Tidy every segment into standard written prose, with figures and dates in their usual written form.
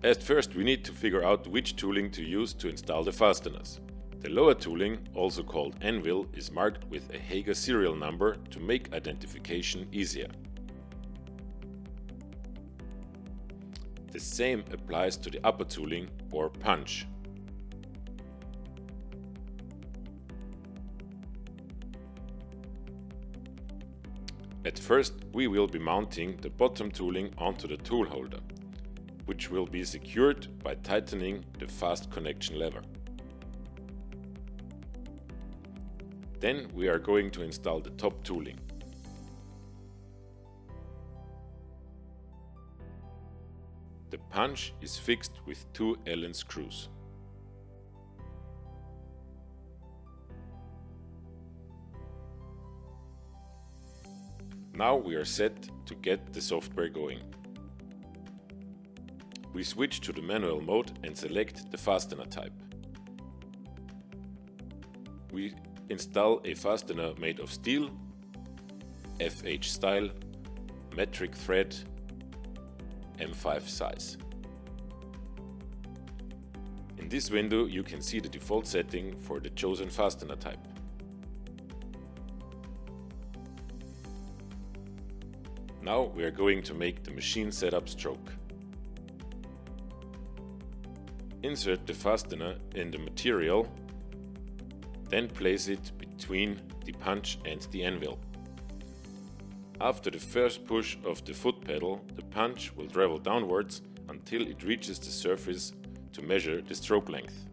At first we need to figure out which tooling to use to install the fasteners. The lower tooling, also called anvil, is marked with a Haeger serial number to make identification easier. The same applies to the upper tooling or punch. At first we will be mounting the bottom tooling onto the tool holder, which will be secured by tightening the fast connection lever. Then we are going to install the top tooling. The punch is fixed with 2 Allen screws. Now we are set to get the software going. We switch to the manual mode and select the fastener type. We install a fastener made of steel, FH style, metric thread, M5 size. In this window you can see the default setting for the chosen fastener type. Now we are going to make the machine setup stroke. Insert the fastener in the material, then place it between the punch and the anvil. After the first push of the foot pedal, the punch will travel downwards until it reaches the surface to measure the stroke length.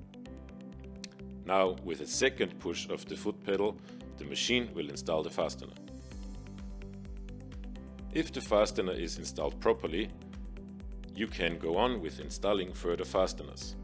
Now, with a second push of the foot pedal, the machine will install the fastener. If the fastener is installed properly, you can go on with installing further fasteners.